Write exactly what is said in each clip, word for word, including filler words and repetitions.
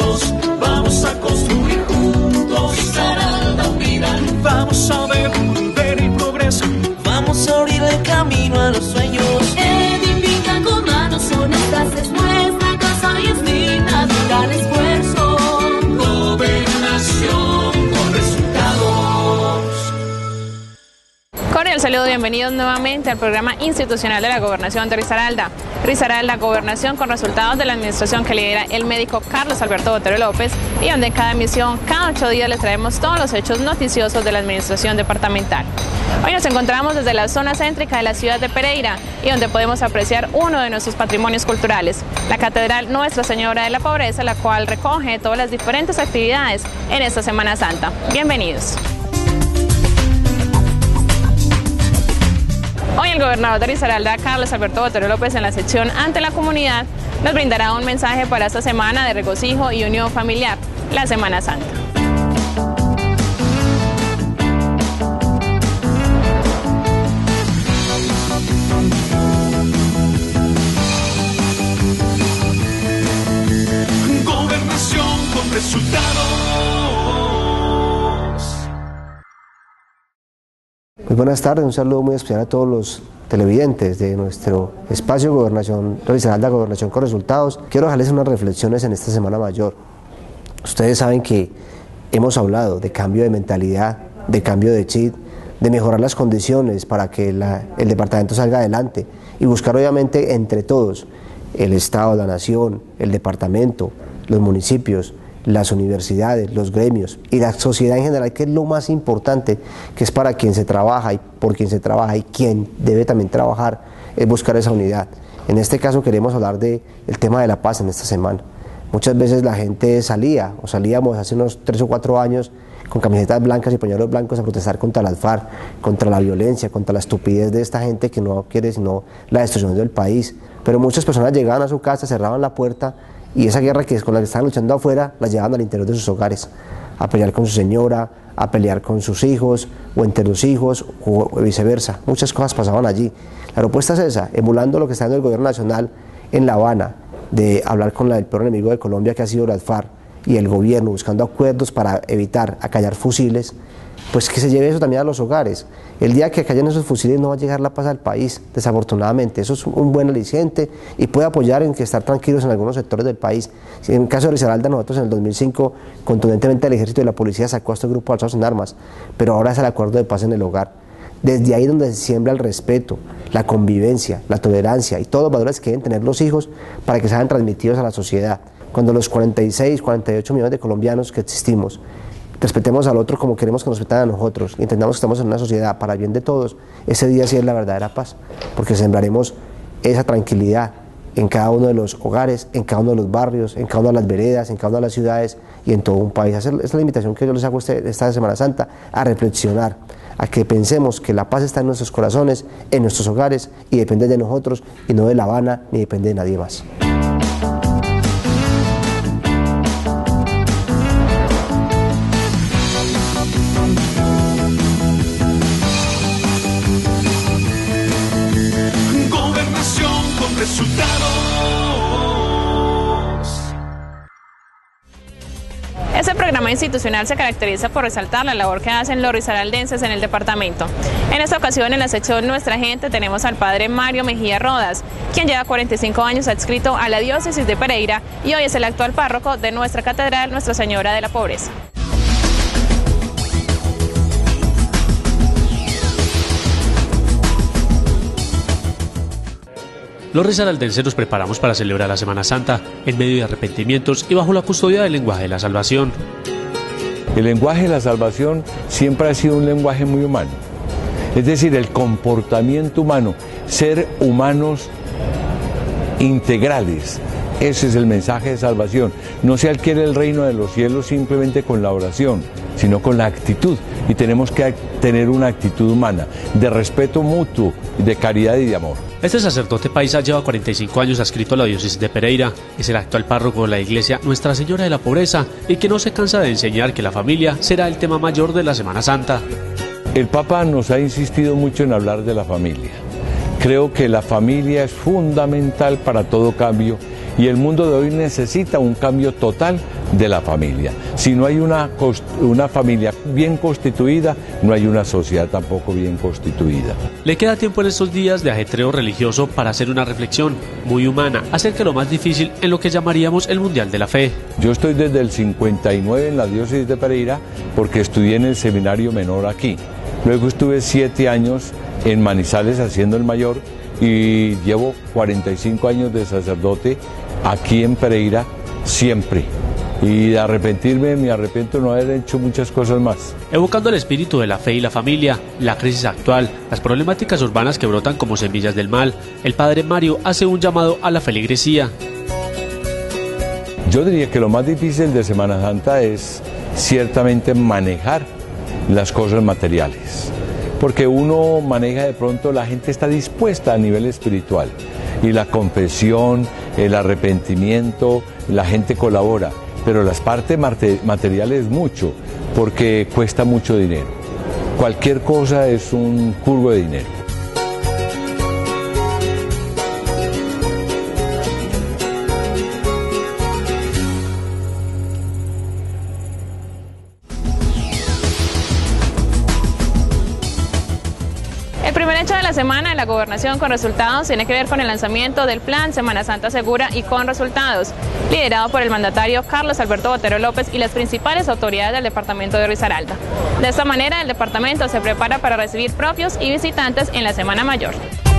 juntos, vamos a construir juntos Risaralda unida. Vamos a devolver el progreso, vamos a abrir el camino a los sueños. Edifica con manos honestas, es nuestra casa y es digna de gran esfuerzo. Gobernación con resultados. Cordial saludo, bienvenidos nuevamente al programa institucional de la Gobernación de Risaralda. Risaralda, Gobernación con resultados de la administración que lidera el médico Carlos Alberto Botero López, y donde en cada emisión, cada ocho días, les traemos todos los hechos noticiosos de la administración departamental. Hoy nos encontramos desde la zona céntrica de la ciudad de Pereira, y donde podemos apreciar uno de nuestros patrimonios culturales, la Catedral Nuestra Señora de la Pobreza, la cual recoge todas las diferentes actividades en esta Semana Santa. Bienvenidos. Hoy el gobernador de Risaralda, Carlos Alberto Botero López, en la sección Ante la Comunidad, nos brindará un mensaje para esta semana de regocijo y unión familiar, la Semana Santa. Gobernación con resultados. Muy buenas tardes, un saludo muy especial a todos los televidentes de nuestro espacio Gobernación Risaralda, Gobernación con Resultados. Quiero dejarles unas reflexiones en esta Semana Mayor. Ustedes saben que hemos hablado de cambio de mentalidad, de cambio de chip, de mejorar las condiciones para que la, el departamento salga adelante y buscar obviamente entre todos, el Estado, la Nación, el departamento, los municipios, las universidades, los gremios y la sociedad en general, que es lo más importante, que es para quien se trabaja y por quien se trabaja y quien debe también trabajar, es buscar esa unidad. En este caso queremos hablar del tema de la paz en esta semana. Muchas veces la gente salía, o salíamos hace unos tres o cuatro años con camisetas blancas y pañuelos blancos a protestar contra las FARC, contra la violencia, contra la estupidez de esta gente que no quiere sino la destrucción del país. Pero muchas personas llegaban a su casa, cerraban la puerta, y esa guerra que es con la que estaban luchando afuera, la llevaban al interior de sus hogares, a pelear con su señora, a pelear con sus hijos, o entre los hijos, o viceversa. Muchas cosas pasaban allí. La propuesta es esa, emulando lo que está haciendo el gobierno nacional en La Habana, de hablar con la, el peor enemigo de Colombia, que ha sido las FARC, y el gobierno buscando acuerdos para evitar acallar fusiles, pues que se lleve eso también a los hogares. El día que acallen esos fusiles no va a llegar la paz al país, desafortunadamente. Eso es un buen aliciente y puede apoyar en que estar tranquilos en algunos sectores del país. En el caso de Risaralda, nosotros en el dos mil cinco, contundentemente el ejército y la policía sacó a este grupo alzados en armas, pero ahora es el acuerdo de paz en el hogar. Desde ahí donde se siembra el respeto, la convivencia, la tolerancia y todos los valores que deben tener los hijos para que sean transmitidos a la sociedad. Cuando los cuarenta y seis, cuarenta y ocho millones de colombianos que existimos respetemos al otro como queremos que nos respetan a nosotros y entendamos que estamos en una sociedad para el bien de todos, ese día sí es la verdadera paz, porque sembraremos esa tranquilidad en cada uno de los hogares, en cada uno de los barrios, en cada una de las veredas, en cada una de las ciudades y en todo un país. Esa es la invitación que yo les hago este, esta Semana Santa, a reflexionar, a que pensemos que la paz está en nuestros corazones, en nuestros hogares, y depende de nosotros y no de La Habana ni depende de nadie más. Este programa institucional se caracteriza por resaltar la labor que hacen los risaraldenses en el departamento. En esta ocasión, en la sección Nuestra Gente, tenemos al padre Mario Mejía Rodas, quien lleva cuarenta y cinco años adscrito a la diócesis de Pereira y hoy es el actual párroco de nuestra catedral Nuestra Señora de la Pobreza. Los risaraldenses nos preparamos para celebrar la Semana Santa en medio de arrepentimientos y bajo la custodia del lenguaje de la salvación. El lenguaje de la salvación siempre ha sido un lenguaje muy humano, es decir, el comportamiento humano, ser humanos integrales. Ese es el mensaje de salvación. No se adquiere el reino de los cielos simplemente con la oración, sino con la actitud. Y tenemos que tener una actitud humana, de respeto mutuo, de caridad y de amor. Este sacerdote paisa lleva cuarenta y cinco años adscrito a la diócesis de Pereira, es el actual párroco de la iglesia Nuestra Señora de la Pobreza y que no se cansa de enseñar que la familia será el tema mayor de la Semana Santa. El Papa nos ha insistido mucho en hablar de la familia. Creo que la familia es fundamental para todo cambio y el mundo de hoy necesita un cambio total de la familia. Si no hay una, una familia bien constituida, no hay una sociedad tampoco bien constituida. Le queda tiempo en estos días de ajetreo religioso para hacer una reflexión muy humana acerca de lo más difícil en lo que llamaríamos el Mundial de la Fe. Yo estoy desde el cincuenta y nueve en la diócesis de Pereira porque estudié en el seminario menor aquí. Luego estuve siete años en Manizales haciendo el mayor y llevo cuarenta y cinco años de sacerdote aquí en Pereira siempre. Y de arrepentirme, me arrepiento de no haber hecho muchas cosas más. Evocando el espíritu de la fe y la familia, la crisis actual, las problemáticas urbanas que brotan como semillas del mal, el padre Mario hace un llamado a la feligresía. Yo diría que lo más difícil de Semana Santa es ciertamente manejar las cosas materiales. Porque uno maneja de pronto, la gente está dispuesta a nivel espiritual. Y la confesión, el arrepentimiento, la gente colabora. Pero las partes materiales mucho, porque cuesta mucho dinero. Cualquier cosa es un curvo de dinero. El primer hecho de la semana de la Gobernación con resultados tiene que ver con el lanzamiento del Plan Semana Santa Segura y con resultados, liderado por el mandatario Carlos Alberto Botero López y las principales autoridades del departamento de Risaralda. De esta manera, el departamento se prepara para recibir propios y visitantes en la Semana Mayor.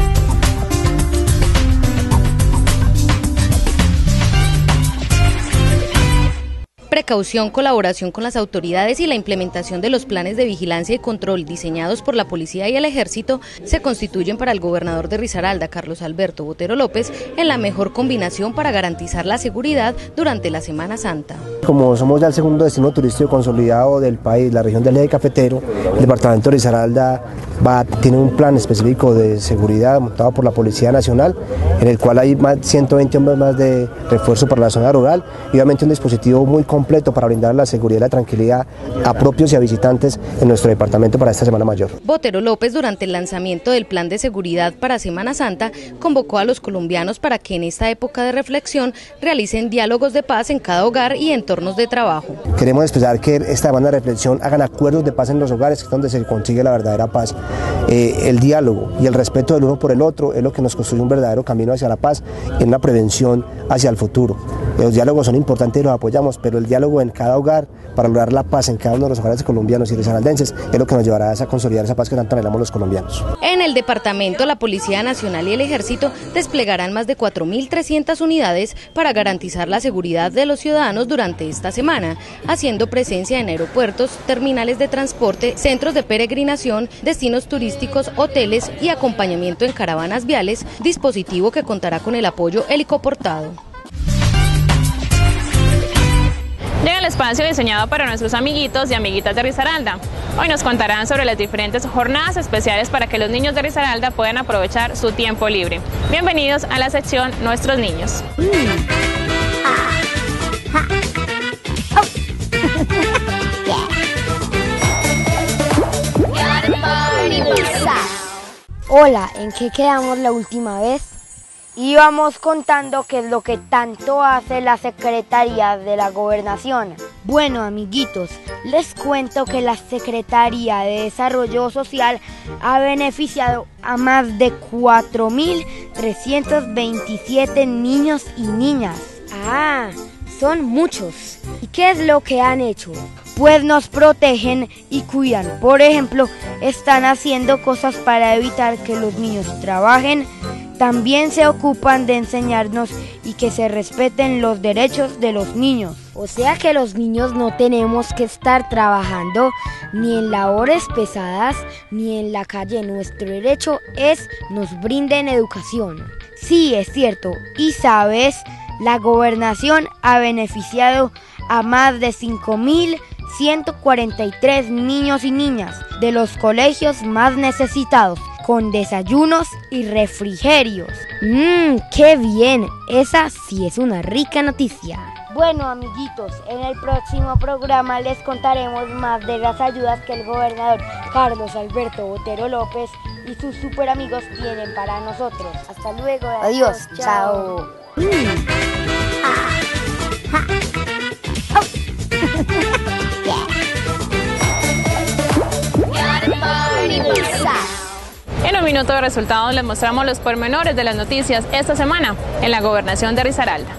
Precaución, colaboración con las autoridades y la implementación de los planes de vigilancia y control diseñados por la policía y el ejército se constituyen para el gobernador de Risaralda, Carlos Alberto Botero López, en la mejor combinación para garantizar la seguridad durante la Semana Santa. Como somos ya el segundo destino turístico consolidado del país, la región del Eje Cafetero, el departamento de Risaralda va, tiene un plan específico de seguridad montado por la Policía Nacional, en el cual hay más ciento veinte hombres más de refuerzo para la zona rural y obviamente un dispositivo muy completo para brindar la seguridad y la tranquilidad a propios y a visitantes en nuestro departamento para esta Semana Mayor. Botero López, durante el lanzamiento del plan de seguridad para Semana Santa, convocó a los colombianos para que en esta época de reflexión realicen diálogos de paz en cada hogar y entornos de trabajo. Queremos expresar que esta semana de reflexión hagan acuerdos de paz en los hogares, que es donde se consigue la verdadera paz. Eh, el diálogo y el respeto del uno por el otro es lo que nos construye un verdadero camino hacia la paz y una prevención hacia el futuro. Los diálogos son importantes y los apoyamos, pero el diálogo en cada hogar para lograr la paz en cada uno de los hogares colombianos y risaraldenses es lo que nos llevará a consolidar esa paz que tanto anhelamos los colombianos. En el departamento, la Policía Nacional y el Ejército desplegarán más de cuatro mil trescientas unidades para garantizar la seguridad de los ciudadanos durante esta semana, haciendo presencia en aeropuertos, terminales de transporte, centros de peregrinación, destinos turísticos, hoteles y acompañamiento en caravanas viales, dispositivo que contará con el apoyo helicoportado. Llega el espacio diseñado para nuestros amiguitos y amiguitas de Risaralda. Hoy nos contarán sobre las diferentes jornadas especiales para que los niños de Risaralda puedan aprovechar su tiempo libre. Bienvenidos a la sección Nuestros Niños. Hola, ¿en qué quedamos la última vez? Íbamos contando qué es lo que tanto hace la Secretaría de la Gobernación. Bueno, amiguitos, les cuento que la Secretaría de Desarrollo Social ha beneficiado a más de cuatro mil trescientos veintisiete niños y niñas. Ah, son muchos. ¿Y qué es lo que han hecho? Pues nos protegen y cuidan. Por ejemplo, están haciendo cosas para evitar que los niños trabajen. También se ocupan de enseñarnos y que se respeten los derechos de los niños. O sea que los niños no tenemos que estar trabajando ni en labores pesadas ni en la calle. Nuestro derecho es nos brinden educación. Sí, es cierto. Y sabes, la gobernación ha beneficiado a más de cinco mil ciento cuarenta y tres niños y niñas de los colegios más necesitados, con desayunos y refrigerios. ¡Mmm, qué bien! Esa sí es una rica noticia. Bueno, amiguitos, en el próximo programa les contaremos más de las ayudas que el gobernador Carlos Alberto Botero López y sus super amigos tienen para nosotros. Hasta luego. Adiós. Chao. chao. Mm. Ah. Ja. Oh. minuto de resultados les mostramos los pormenores de las noticias esta semana en la gobernación de Risaralda.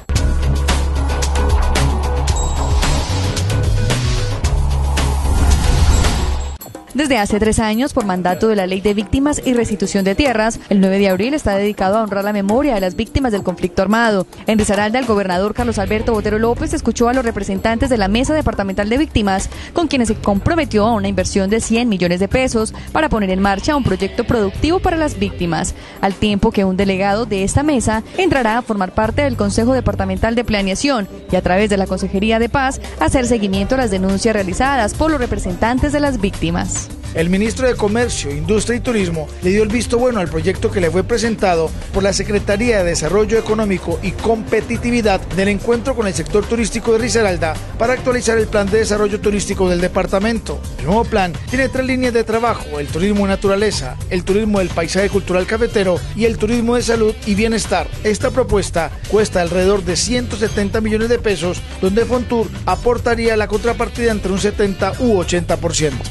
Desde hace tres años, por mandato de la Ley de Víctimas y Restitución de Tierras, el nueve de abril está dedicado a honrar la memoria de las víctimas del conflicto armado. En Risaralda, el gobernador Carlos Alberto Botero López escuchó a los representantes de la Mesa Departamental de Víctimas, con quienes se comprometió a una inversión de cien millones de pesos para poner en marcha un proyecto productivo para las víctimas, al tiempo que un delegado de esta mesa entrará a formar parte del Consejo Departamental de Planeación y a través de la Consejería de Paz hacer seguimiento a las denuncias realizadas por los representantes de las víctimas. El ministro de Comercio, Industria y Turismo le dio el visto bueno al proyecto que le fue presentado por la Secretaría de Desarrollo Económico y Competitividad del encuentro con el sector turístico de Risaralda para actualizar el plan de desarrollo turístico del departamento. El nuevo plan tiene tres líneas de trabajo: el turismo de naturaleza, el turismo del paisaje cultural cafetero y el turismo de salud y bienestar. Esta propuesta cuesta alrededor de ciento setenta millones de pesos, donde Fontur aportaría la contrapartida entre un setenta u ochenta por ciento.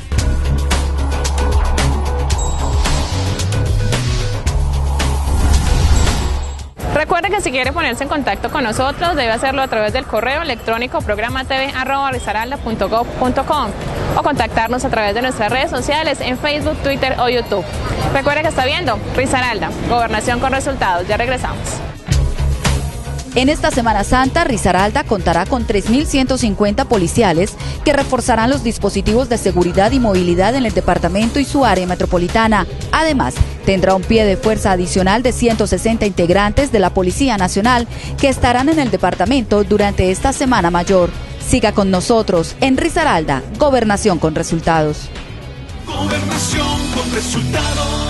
Recuerde que si quiere ponerse en contacto con nosotros debe hacerlo a través del correo electrónico programatv arroba risaralda punto gov punto com o contactarnos a través de nuestras redes sociales en Facebook, Twitter o YouTube. Recuerde que está viendo Risaralda, Gobernación con Resultados. Ya regresamos. En esta Semana Santa, Risaralda contará con tres mil ciento cincuenta policiales que reforzarán los dispositivos de seguridad y movilidad en el departamento y su área metropolitana. Además, tendrá un pie de fuerza adicional de ciento sesenta integrantes de la Policía Nacional que estarán en el departamento durante esta Semana Mayor. Siga con nosotros en Risaralda, Gobernación con Resultados. Gobernación con Resultados.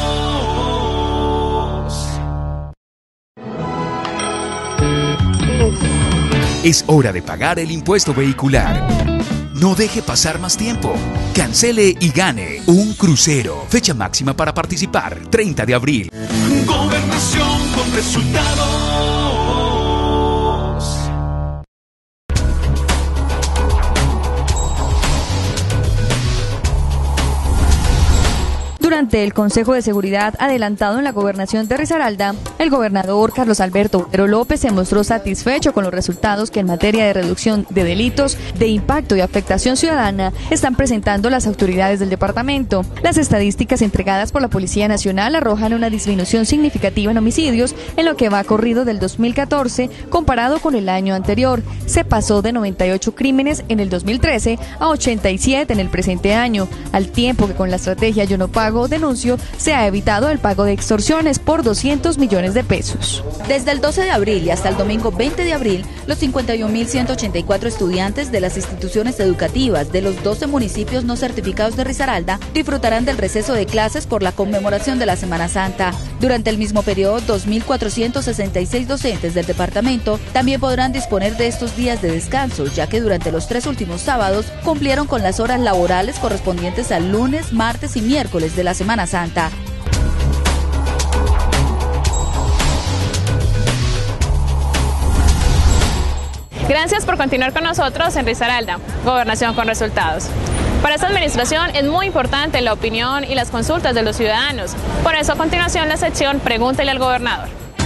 Es hora de pagar el impuesto vehicular. No deje pasar más tiempo. Cancele y gane un crucero. Fecha máxima para participar, treinta de abril. Gobernación con Resultados. Durante el Consejo de Seguridad adelantado en la gobernación de Risaralda, el gobernador Carlos Alberto Botero López se mostró satisfecho con los resultados que en materia de reducción de delitos, de impacto y afectación ciudadana están presentando las autoridades del departamento. Las estadísticas entregadas por la Policía Nacional arrojan una disminución significativa en homicidios en lo que va corrido del dos mil catorce comparado con el año anterior. Se pasó de noventa y ocho crímenes en el dos mil trece a ochenta y siete en el presente año, al tiempo que con la estrategia Yo No Pago, Denuncio, se ha evitado el pago de extorsiones por doscientos millones de pesos. Desde el doce de abril y hasta el domingo veinte de abril, los cincuenta y un mil ciento ochenta y cuatro estudiantes de las instituciones educativas de los doce municipios no certificados de Risaralda disfrutarán del receso de clases por la conmemoración de la Semana Santa. Durante el mismo periodo, dos mil cuatrocientos sesenta y seis docentes del departamento también podrán disponer de estos días de descanso, ya que durante los tres últimos sábados cumplieron con las horas laborales correspondientes al lunes, martes y miércoles de la Semana Santa. Gracias por continuar con nosotros en Risaralda, Gobernación con Resultados. Para esta administración es muy importante la opinión y las consultas de los ciudadanos. Por eso a continuación la sección Pregúntele al Gobernador.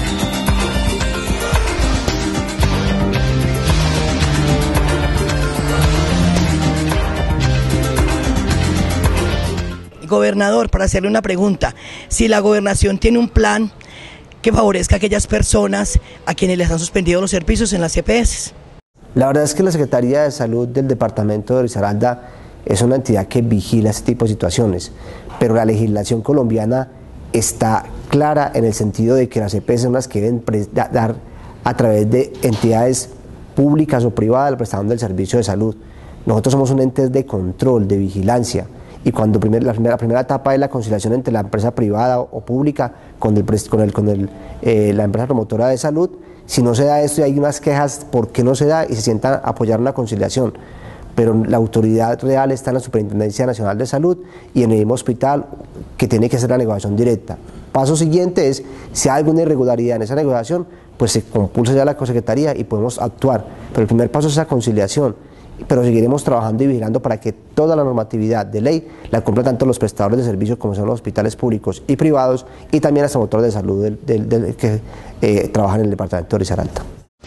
Gobernador, para hacerle una pregunta, si la gobernación tiene un plan que favorezca a aquellas personas a quienes les han suspendido los servicios en las E P S. La verdad es que la Secretaría de Salud del departamento de Risaralda es una entidad que vigila este tipo de situaciones, pero la legislación colombiana está clara en el sentido de que las E P S son las que deben dar a través de entidades públicas o privadas la prestación del servicio de salud. Nosotros somos un ente de control, de vigilancia, y cuando primer, la, primera, la primera etapa es la conciliación entre la empresa privada o, o pública con, el, con, el, con el, eh, la empresa promotora de salud. Si no se da esto y hay unas quejas por qué no se da y se sientan a apoyar una conciliación, pero la autoridad real está en la Superintendencia Nacional de Salud y en el mismo hospital, que tiene que hacer la negociación directa. Paso siguiente es, si hay alguna irregularidad en esa negociación, pues se compulsa ya la Secretaría y podemos actuar, pero el primer paso es esa conciliación. pero seguiremos trabajando y vigilando para que toda la normatividad de ley la cumplan tanto los prestadores de servicios como son los hospitales públicos y privados, y también las promotoras de salud del, del, del, que eh, trabajan en el departamento de Risaralda.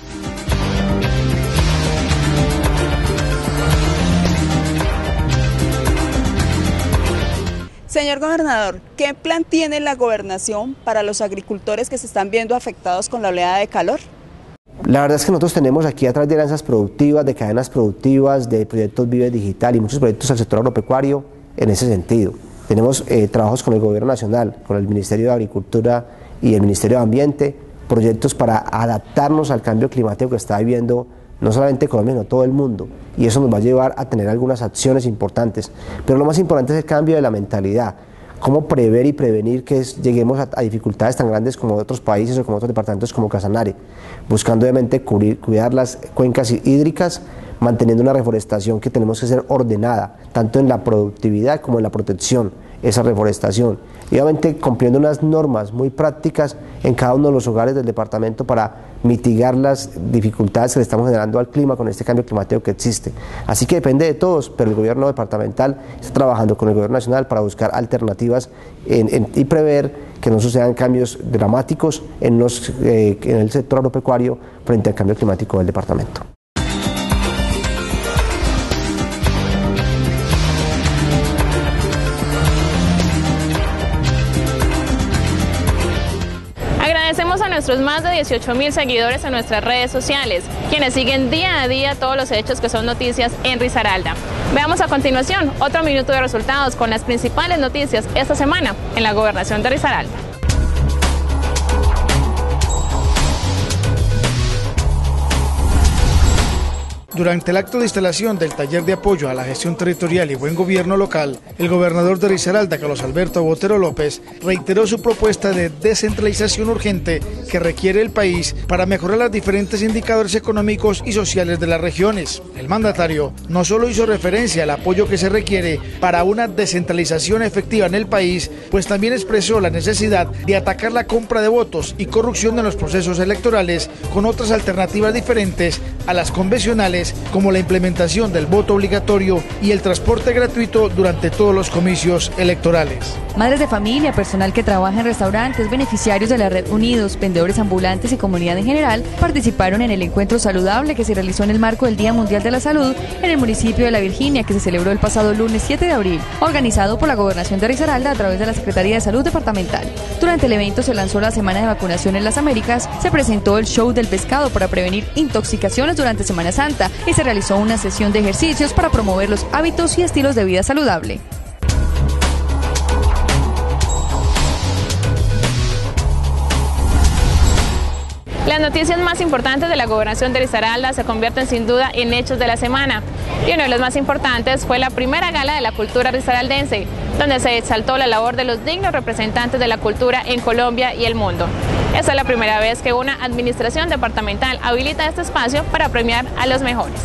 Señor gobernador, ¿qué plan tiene la gobernación para los agricultores que se están viendo afectados con la oleada de calor? La verdad es que nosotros tenemos aquí atrás de alianzas productivas, de cadenas productivas, de proyectos Vive Digital y muchos proyectos al sector agropecuario en ese sentido. Tenemos eh, trabajos con el gobierno nacional, con el Ministerio de Agricultura y el Ministerio de Ambiente, proyectos para adaptarnos al cambio climático que está viviendo no solamente Colombia, sino todo el mundo, y eso nos va a llevar a tener algunas acciones importantes, pero lo más importante es el cambio de la mentalidad, cómo prever y prevenir que es, lleguemos a, a dificultades tan grandes como otros países o como otros departamentos como Casanare, buscando obviamente cubrir, cuidar las cuencas hídricas, manteniendo una reforestación que tenemos que ser ordenada, tanto en la productividad como en la protección, esa reforestación, y obviamente cumpliendo unas normas muy prácticas en cada uno de los hogares del departamento para mitigar las dificultades que le estamos generando al clima con este cambio climático que existe. Así que depende de todos, pero el gobierno departamental está trabajando con el gobierno nacional para buscar alternativas en, en, y prever que no sucedan cambios dramáticos en, los, eh, en el sector agropecuario frente al cambio climático del departamento. Agradecemos a nuestros más de dieciocho mil seguidores en nuestras redes sociales, quienes siguen día a día todos los hechos que son noticias en Risaralda. Veamos a continuación otro minuto de resultados con las principales noticias esta semana en la Gobernación de Risaralda. Durante el acto de instalación del taller de apoyo a la gestión territorial y buen gobierno local, el gobernador de Risaralda, Carlos Alberto Botero López, reiteró su propuesta de descentralización urgente que requiere el país para mejorar los diferentes indicadores económicos y sociales de las regiones. El mandatario no solo hizo referencia al apoyo que se requiere para una descentralización efectiva en el país, pues también expresó la necesidad de atacar la compra de votos y corrupción en los procesos electorales con otras alternativas diferentes a las convencionales, como la implementación del voto obligatorio y el transporte gratuito durante todos los comicios electorales. Madres de familia, personal que trabaja en restaurantes, beneficiarios de la Red Unidos, vendedores ambulantes y comunidad en general participaron en el encuentro saludable que se realizó en el marco del Día Mundial de la Salud en el municipio de La Virginia, que se celebró el pasado lunes siete de abril, organizado por la Gobernación de Risaralda a través de la Secretaría de Salud Departamental. Durante el evento se lanzó la Semana de Vacunación en las Américas, se presentó el show del pescado para prevenir intoxicaciones durante Semana Santa y se realizó una sesión de ejercicios para promover los hábitos y estilos de vida saludable. Las noticias más importantes de la Gobernación de Risaralda se convierten sin duda en hechos de la semana. Y uno de los más importantes fue la primera gala de la cultura risaraldense, donde se exaltó la labor de los dignos representantes de la cultura en Colombia y el mundo. Esta es la primera vez que una administración departamental habilita este espacio para premiar a los mejores.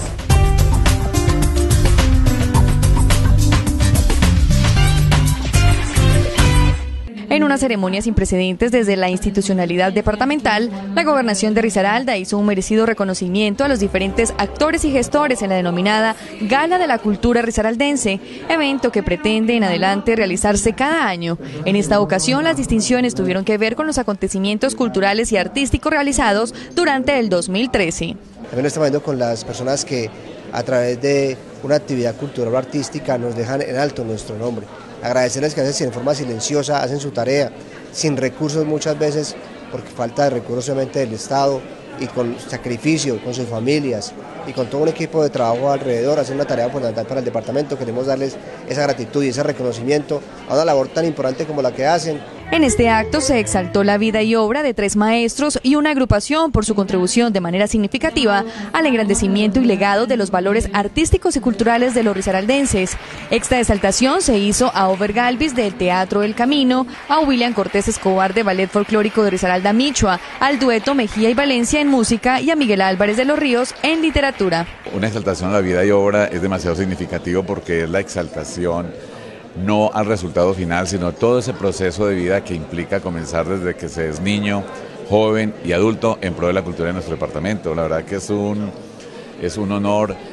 En una ceremonia sin precedentes desde la institucionalidad departamental, la Gobernación de Risaralda hizo un merecido reconocimiento a los diferentes actores y gestores en la denominada Gala de la Cultura Risaraldense, evento que pretende en adelante realizarse cada año. En esta ocasión, las distinciones tuvieron que ver con los acontecimientos culturales y artísticos realizados durante el dos mil trece. También estamos viendo con las personas que a través de una actividad cultural o artística nos dejan en alto nuestro nombre. Agradecerles que a veces en forma silenciosa hacen su tarea, sin recursos muchas veces, porque falta de recursos obviamente del Estado, y con sacrificio, con sus familias y con todo un equipo de trabajo alrededor, hacen una tarea fundamental para el departamento. Queremos darles esa gratitud y ese reconocimiento a una labor tan importante como la que hacen. En este acto se exaltó la vida y obra de tres maestros y una agrupación por su contribución de manera significativa al engrandecimiento y legado de los valores artísticos y culturales de los risaraldenses. Esta exaltación se hizo a Over Galvis del Teatro El Camino, a William Cortés Escobar de Ballet Folclórico de Risaralda Michoa, al dueto Mejía y Valencia en música y a Miguel Álvarez de los Ríos en literatura. Una exaltación a la vida y obra es demasiado significativo porque es la exaltación no al resultado final, sino todo ese proceso de vida que implica comenzar desde que se es niño, joven y adulto en pro de la cultura de nuestro departamento. La verdad que es un, es un honor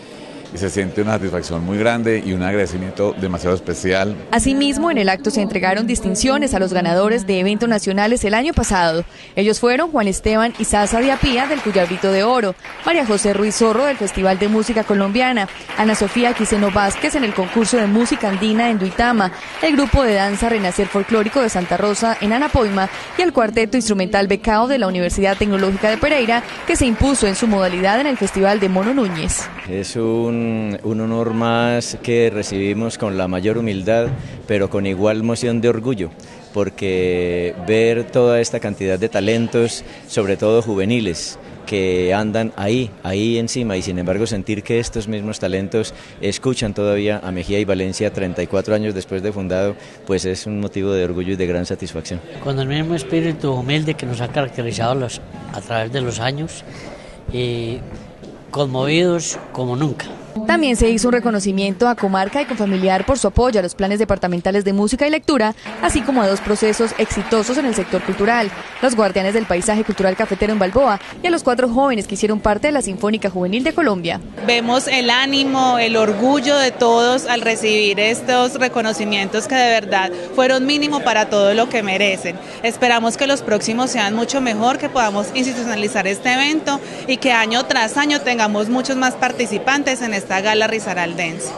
y se siente una satisfacción muy grande y un agradecimiento demasiado especial. Asimismo, en el acto se entregaron distinciones a los ganadores de eventos nacionales el año pasado. Ellos fueron Juan Esteban Izaza de Apía del Cuyabrito de Oro, María José Ruiz Zorro del Festival de Música Colombiana, Ana Sofía Quiseno Vázquez en el concurso de música andina en Duitama, el grupo de danza Renacer Folclórico de Santa Rosa en Anapoima y el cuarteto instrumental Becao de la Universidad Tecnológica de Pereira, que se impuso en su modalidad en el Festival de Mono Núñez. Es un, un honor más que recibimos con la mayor humildad, pero con igual moción de orgullo, porque ver toda esta cantidad de talentos, sobre todo juveniles, que andan ahí, ahí encima, y sin embargo sentir que estos mismos talentos escuchan todavía a Mejía y Valencia treinta y cuatro años después de fundado, pues es un motivo de orgullo y de gran satisfacción. Con el mismo espíritu humilde que nos ha caracterizado los, a través de los años, y conmovidos como nunca. También se hizo un reconocimiento a Comarca y Confamiliar por su apoyo a los planes departamentales de música y lectura, así como a dos procesos exitosos en el sector cultural, los guardianes del paisaje cultural cafetero en Balboa y a los cuatro jóvenes que hicieron parte de la Sinfónica Juvenil de Colombia. Vemos el ánimo, el orgullo de todos al recibir estos reconocimientos que de verdad fueron mínimo para todo lo que merecen. Esperamos que los próximos sean mucho mejor, que podamos institucionalizar este evento y que año tras año tengamos muchos más participantes en esta gala risaraldense.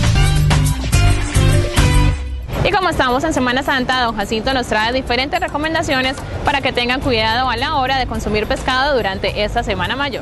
Y como estamos en Semana Santa, don Jacinto nos trae diferentes recomendaciones para que tengan cuidado a la hora de consumir pescado durante esta Semana Mayor.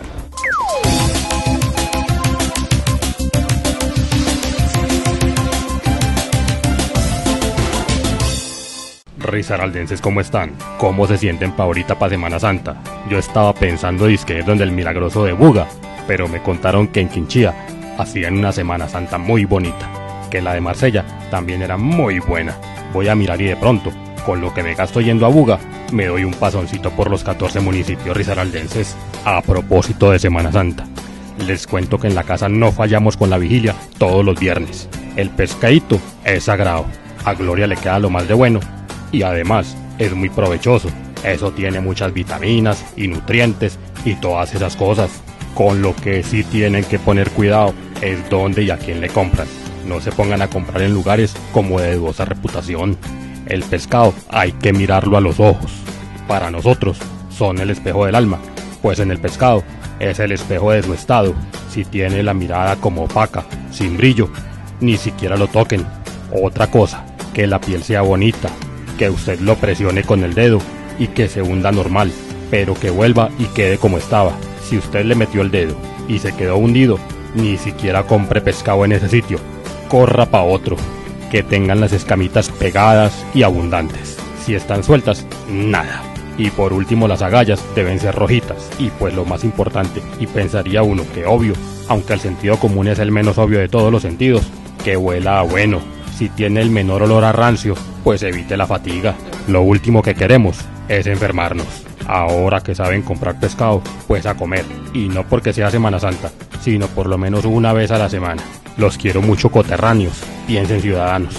Risaraldenses, ¿cómo están? ¿Cómo se sienten pa' ahorita pa' Semana Santa? Yo estaba pensando disque donde el milagroso de Buga, pero me contaron que en Quinchía hacían una Semana Santa muy bonita, que la de Marsella también era muy buena. Voy a mirar y de pronto, con lo que me gasto yendo a Buga, me doy un pasoncito por los catorce municipios risaraldenses. A propósito de Semana Santa, les cuento que en la casa no fallamos con la vigilia todos los viernes. El pescadito es sagrado, a Gloria le queda lo más de bueno y además es muy provechoso. Eso tiene muchas vitaminas y nutrientes y todas esas cosas. Con lo que sí tienen que poner cuidado es dónde y a quién le compran. No se pongan a comprar en lugares como de dudosa reputación. El pescado hay que mirarlo a los ojos. Para nosotros son el espejo del alma, pues en el pescado es el espejo de su estado. Si tiene la mirada como opaca, sin brillo, ni siquiera lo toquen. Otra cosa, que la piel sea bonita, que usted lo presione con el dedo y que se hunda normal, pero que vuelva y quede como estaba. Si usted le metió el dedo y se quedó hundido, ni siquiera compre pescado en ese sitio. Corra pa' otro, que tengan las escamitas pegadas y abundantes. Si están sueltas, nada. Y por último, las agallas deben ser rojitas. Y pues lo más importante, y pensaría uno que obvio, aunque el sentido común es el menos obvio de todos los sentidos, que huela a bueno. Si tiene el menor olor a rancio, pues evite la fatiga. Lo último que queremos es enfermarnos. Ahora que saben comprar pescado, pues a comer. Y no porque sea Semana Santa, sino por lo menos una vez a la semana. Los quiero mucho, coterráneos. Piensen, ciudadanos.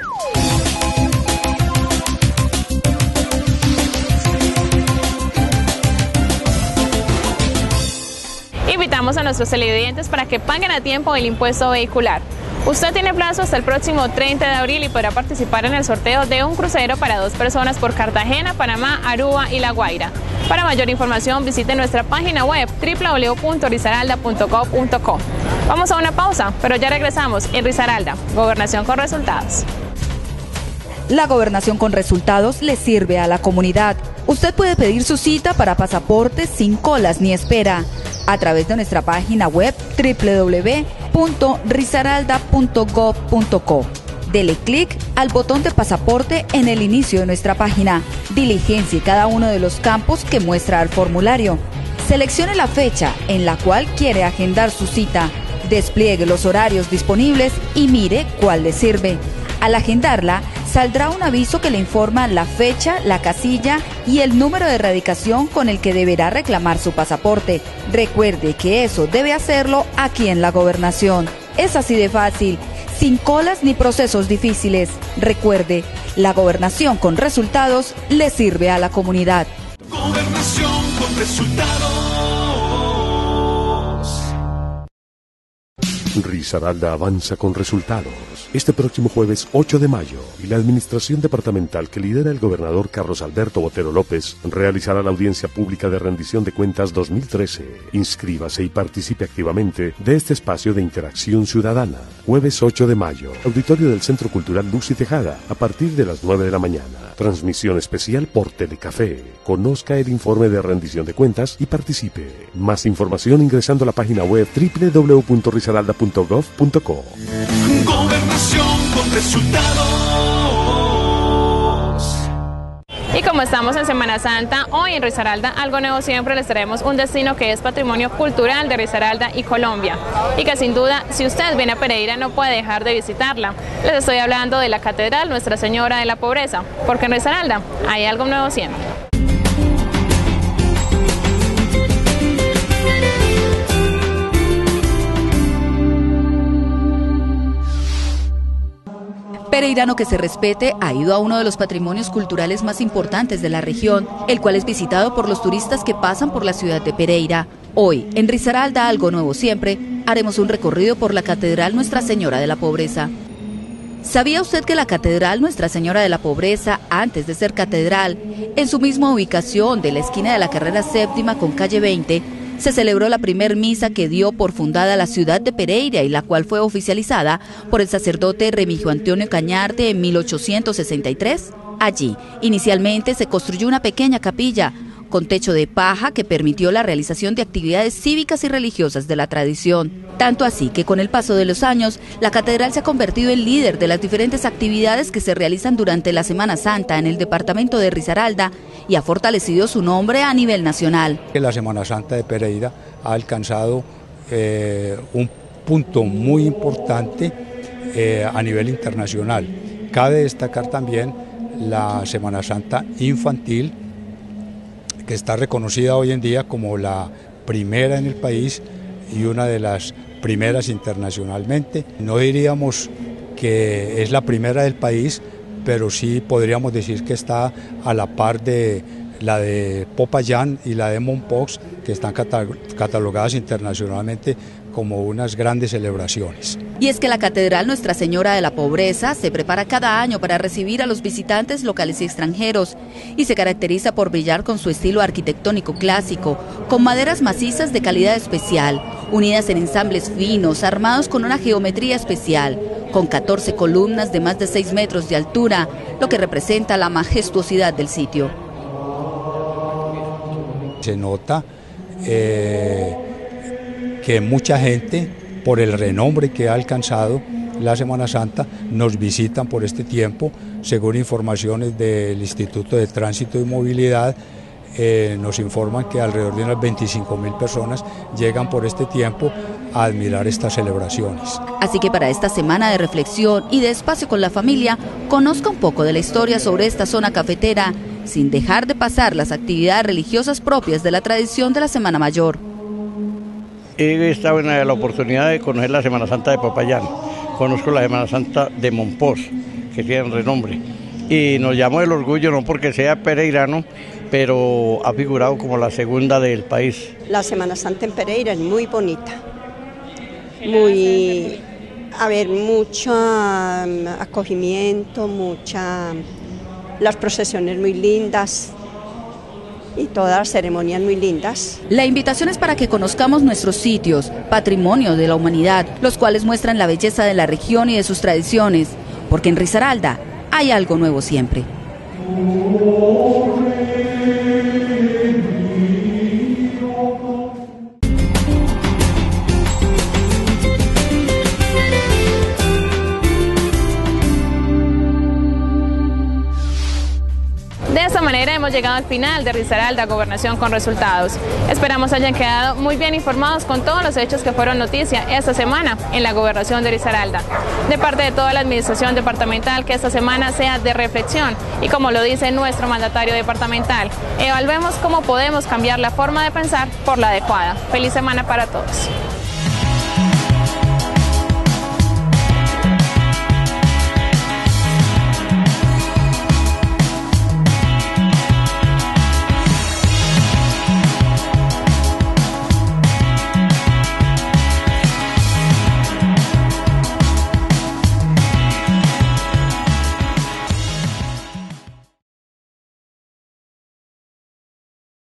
Invitamos a nuestros televidentes para que paguen a tiempo el impuesto vehicular. Usted tiene plazo hasta el próximo treinta de abril y podrá participar en el sorteo de un crucero para dos personas por Cartagena, Panamá, Aruba y La Guaira. Para mayor información visite nuestra página web doble u doble u doble u punto risaralda punto gov punto co. Vamos a una pausa, pero ya regresamos en Risaralda, Gobernación con Resultados. La Gobernación con Resultados le sirve a la comunidad. Usted puede pedir su cita para pasaporte sin colas ni espera a través de nuestra página web doble u doble u doble u punto risaralda punto gov punto co. Dele clic al botón de pasaporte en el inicio de nuestra página. Diligencie cada uno de los campos que muestra el formulario. Seleccione la fecha en la cual quiere agendar su cita. Despliegue los horarios disponibles y mire cuál le sirve. Al agendarla, saldrá un aviso que le informa la fecha, la casilla y el número de erradicación con el que deberá reclamar su pasaporte. Recuerde que eso debe hacerlo aquí en la Gobernación. Es así de fácil, sin colas ni procesos difíciles. Recuerde, la Gobernación con Resultados le sirve a la comunidad. Gobernación con Resultados. Risaralda avanza con resultados. Este próximo jueves ocho de mayo, y la administración departamental que lidera el gobernador Carlos Alberto Botero López realizará la audiencia pública de rendición de cuentas dos mil trece. Inscríbase y participe activamente de este espacio de interacción ciudadana. Jueves ocho de mayo, auditorio del Centro Cultural Luz y Tejada, a partir de las nueve de la mañana. Transmisión especial por Telecafé. Conozca el informe de rendición de cuentas y participe. Más información ingresando a la página web doble u doble u doble u punto risaralda punto gov punto co. Gobernación con resultados. Y como estamos en Semana Santa, hoy en Risaralda, algo nuevo siempre, les traemos un destino que es patrimonio cultural de Risaralda y Colombia. Y que sin duda, si usted viene a Pereira, no puede dejar de visitarla. Les estoy hablando de la Catedral Nuestra Señora de la Pobreza, porque en Risaralda hay algo nuevo siempre. Pereirano que se respete ha ido a uno de los patrimonios culturales más importantes de la región, el cual es visitado por los turistas que pasan por la ciudad de Pereira. Hoy, en Risaralda, algo nuevo siempre, haremos un recorrido por la Catedral Nuestra Señora de la Pobreza. ¿Sabía usted que la Catedral Nuestra Señora de la Pobreza, antes de ser catedral, en su misma ubicación de la esquina de la carrera séptima con calle veinte, se celebró la primer misa que dio por fundada la ciudad de Pereira y la cual fue oficializada por el sacerdote Remigio Antonio Cañarte en mil ochocientos sesenta y tres? Allí, inicialmente se construyó una pequeña capilla con techo de paja que permitió la realización de actividades cívicas y religiosas de la tradición. Tanto así que con el paso de los años, la catedral se ha convertido en líder de las diferentes actividades que se realizan durante la Semana Santa en el departamento de Risaralda y ha fortalecido su nombre a nivel nacional. La Semana Santa de Pereira ha alcanzado eh, un punto muy importante eh, a nivel internacional. Cabe destacar también la Semana Santa infantil, que está reconocida hoy en día como la primera en el país y una de las primeras internacionalmente. No diríamos que es la primera del país, pero sí podríamos decir que está a la par de la de Popayán y la de Mompox, que están catalogadas internacionalmente como unas grandes celebraciones. Y es que la Catedral Nuestra Señora de la Pobreza se prepara cada año para recibir a los visitantes locales y extranjeros y se caracteriza por brillar con su estilo arquitectónico clásico, con maderas macizas de calidad especial, unidas en ensambles finos, armados con una geometría especial, con catorce columnas de más de seis metros de altura, lo que representa la majestuosidad del sitio. Se nota eh, que mucha gente, por el renombre que ha alcanzado la Semana Santa, nos visitan por este tiempo. Según informaciones del Instituto de Tránsito y Movilidad, eh, nos informan que alrededor de unas veinticinco mil personas llegan por este tiempo a admirar estas celebraciones. Así que para esta semana de reflexión y de espacio con la familia, conozca un poco de la historia sobre esta zona cafetera, sin dejar de pasar las actividades religiosas propias de la tradición de la Semana Mayor. He estado en la oportunidad de conocer la Semana Santa de Popayán, conozco la Semana Santa de Mompox, que tiene renombre, y nos llamó el orgullo, no porque sea pereirano, pero ha figurado como la segunda del país. La Semana Santa en Pereira es muy bonita, muy, a ver, mucho acogimiento, mucha, las procesiones muy lindas y todas las ceremonias muy lindas. La invitación es para que conozcamos nuestros sitios, patrimonio de la humanidad, los cuales muestran la belleza de la región y de sus tradiciones, porque en Risaralda hay algo nuevo siempre. De esta manera hemos llegado al final de Risaralda, Gobernación con Resultados. Esperamos hayan quedado muy bien informados con todos los hechos que fueron noticia esta semana en la Gobernación de Risaralda. De parte de toda la administración departamental, que esta semana sea de reflexión y, como lo dice nuestro mandatario departamental, evaluemos cómo podemos cambiar la forma de pensar por la adecuada. Feliz semana para todos.